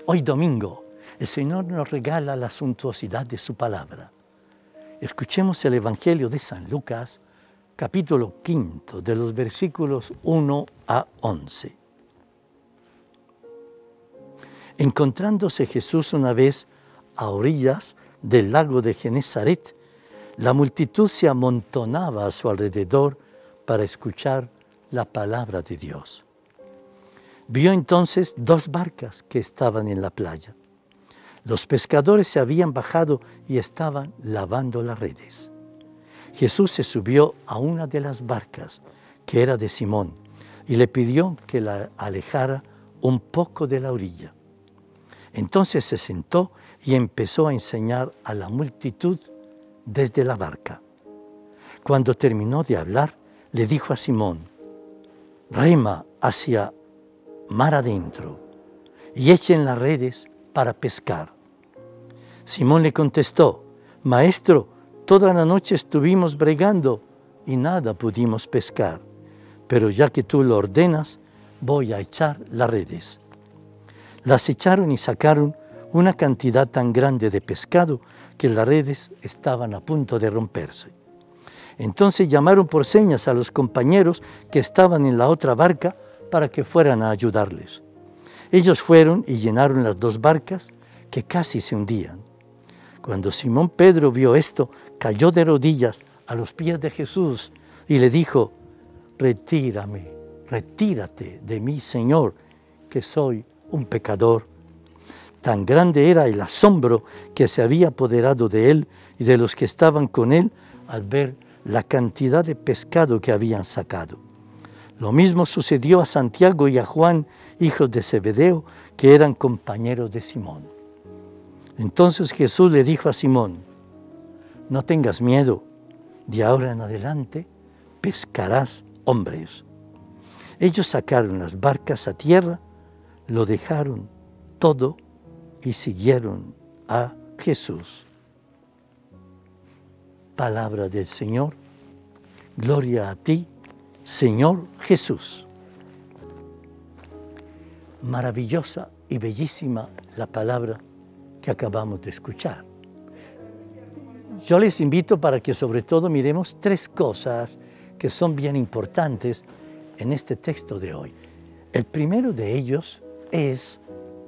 Hoy domingo, el Señor nos regala la suntuosidad de su palabra. Escuchemos el Evangelio de San Lucas, capítulo 5, de los versículos 1 a 11. Encontrándose Jesús una vez a orillas del lago de Genesaret, la multitud se amontonaba a su alrededor para escuchar la palabra de Dios. Vio entonces 2 barcas que estaban en la playa. Los pescadores se habían bajado y estaban lavando las redes. Jesús se subió a una de las barcas, que era de Simón, y le pidió que la alejara un poco de la orilla. Entonces se sentó y empezó a enseñar a la multitud desde la barca. Cuando terminó de hablar, le dijo a Simón: «Rema hacia mar adentro y echen las redes para pescar». Simón le contestó: «Maestro, toda la noche estuvimos bregando y nada pudimos pescar, pero ya que tú lo ordenas, voy a echar las redes». Las echaron y sacaron una cantidad tan grande de pescado que las redes estaban a punto de romperse. Entonces llamaron por señas a los compañeros que estaban en la otra barca para que fueran a ayudarles. Ellos fueron y llenaron las 2 barcas que casi se hundían. Cuando Simón Pedro vio esto, cayó de rodillas a los pies de Jesús y le dijo: retírate de mí, Señor, que soy un pecador». Tan grande era el asombro que se había apoderado de él y de los que estaban con él al ver la cantidad de pescado que habían sacado. Lo mismo sucedió a Santiago y a Juan, hijos de Zebedeo, que eran compañeros de Simón. Entonces Jesús le dijo a Simón: «No tengas miedo, de ahora en adelante pescarás hombres». Ellos sacaron las barcas a tierra, lo dejaron todo y siguieron a Jesús. Palabra del Señor. Gloria a ti, Señor Jesús. Maravillosa y bellísima la palabra que acabamos de escuchar. Yo les invito para que sobre todo miremos 3 cosas que son bien importantes en este texto de hoy. El primero de ellos es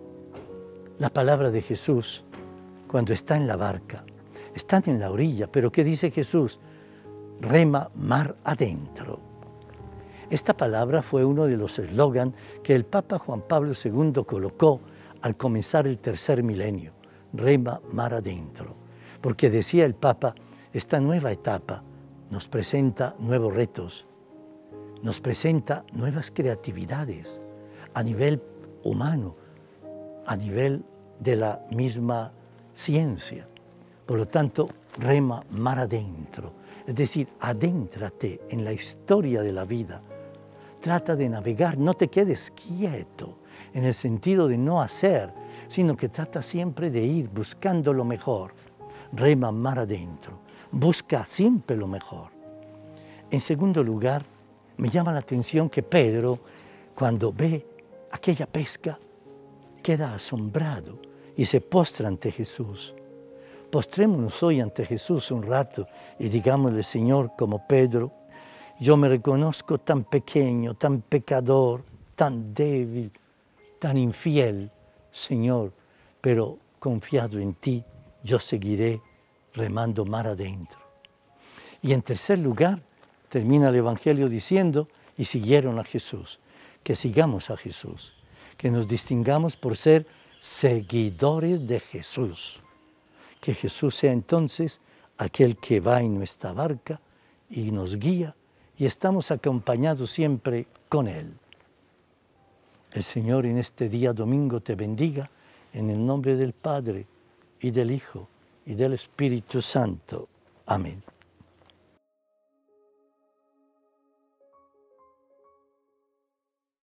la palabra de Jesús cuando está en la barca. Están en la orilla, pero ¿qué dice Jesús? Rema mar adentro. Esta palabra fue uno de los eslogans que el Papa Juan Pablo II colocó al comenzar el 3er milenio. Rema mar adentro. Porque decía el Papa, esta nueva etapa nos presenta nuevos retos, nos presenta nuevas creatividades a nivel humano, a nivel de la misma ciencia. Por lo tanto, rema mar adentro, es decir, adéntrate en la historia de la vida. Trata de navegar, no te quedes quieto en el sentido de no hacer, sino que trata siempre de ir buscando lo mejor. Rema mar adentro, busca siempre lo mejor. En segundo lugar, me llama la atención que Pedro, cuando ve aquella pesca, queda asombrado y se postra ante Jesús. Postrémonos hoy ante Jesús un rato y digámosle: Señor, como Pedro, yo me reconozco tan pequeño, tan pecador, tan débil, tan infiel, Señor, pero confiado en ti, yo seguiré remando mar adentro. Y en tercer lugar, termina el Evangelio diciendo: y siguieron a Jesús. Que sigamos a Jesús, que nos distingamos por ser seguidores de Jesús. Que Jesús sea entonces aquel que va en nuestra barca y nos guía, y estamos acompañados siempre con Él. El Señor en este día domingo te bendiga, en el nombre del Padre, y del Hijo, y del Espíritu Santo. Amén.